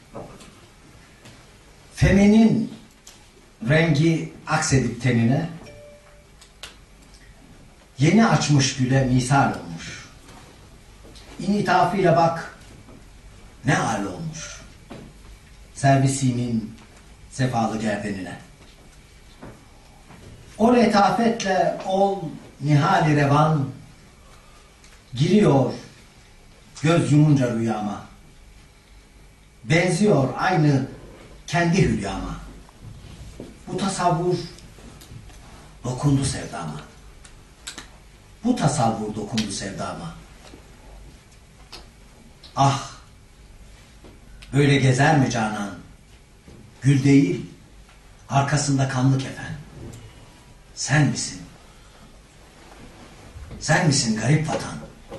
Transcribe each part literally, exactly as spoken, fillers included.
Feminin rengi aksedip tenine, yeni açmış güle misal olmuş. İnitafıyla bak ne hal olmuş. Servisimin sefalı gerdenine. O letafetle ol nihal-i revan, giriyor göz yumunca rüyama. Benziyor aynı kendi hülyama. Bu tasavvur dokundu sevdama. Bu tasavvur dokundu sevdama. Ah, böyle gezer mi canan? Gül değil, arkasında kanlı kefen. Sen misin? Sen misin garip vatan?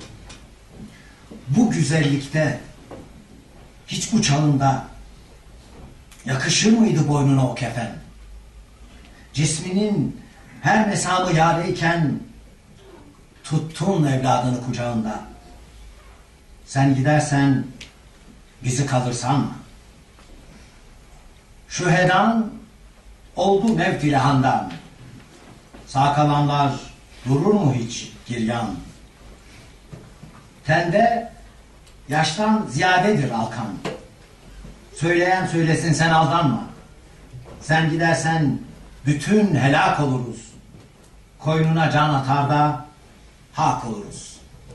Bu güzellikte, hiç bu çalında yakışır mıydı boynuna o kefen? Cisminin her mesamı yareyken tuttun evladını kucağında. Sen gidersen bizi kalırsan mı? Şu hedan oldu mevt ile handan. Sağ kalanlar durur mu hiç giryan? Tende yaştan ziyadedir alkan. Söyleyen söylesin, sen aldanma. Sen gidersen bütün helak oluruz. Koynuna can atar da hak oluruz.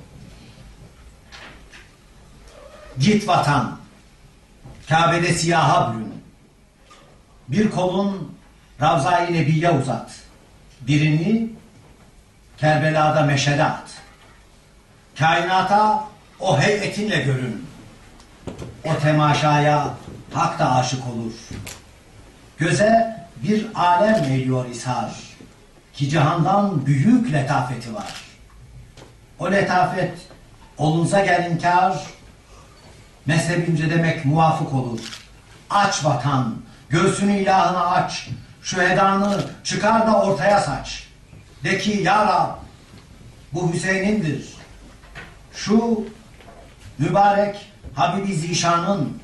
Git vatan, Kabe'de siyaha bürün. Bir kolun Ravza-i Nebi'ye uzat. Birini Kerbela'da meşede at. Kainata o heyetinle görün. O temaşaya hak da aşık olur. Göze bir alem eğiliyor ishar. Ki cihandan büyük letafeti var. O letafet olunsa gel inkar, mezhebince demek muvafık olur. Aç vatan, göğsünü ilahına aç. Şu edanı çıkar da ortaya saç. De ki ya Rab, bu Hüseyin'indir. Şu mübarek Habibi Zişan'ın,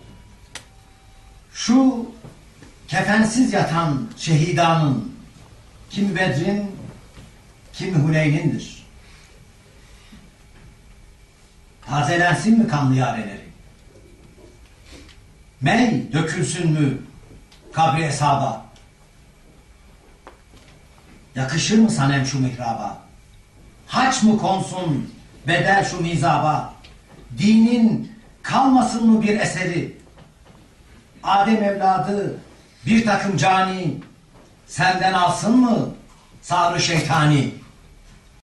şu kefensiz yatan şehidanın, kimi Bedrin, kimi Huneyn'indir. Tazelensin mi kanlı yareleri? Mey dökülsün mü kabri hesaba? Yakışır mı sanem şu mihraba? Haç mı konsun bedel şu mizaba? Dinin kalmasın mı bir eseri? Adem evladı bir takım cani senden alsın mı sarı şeytani?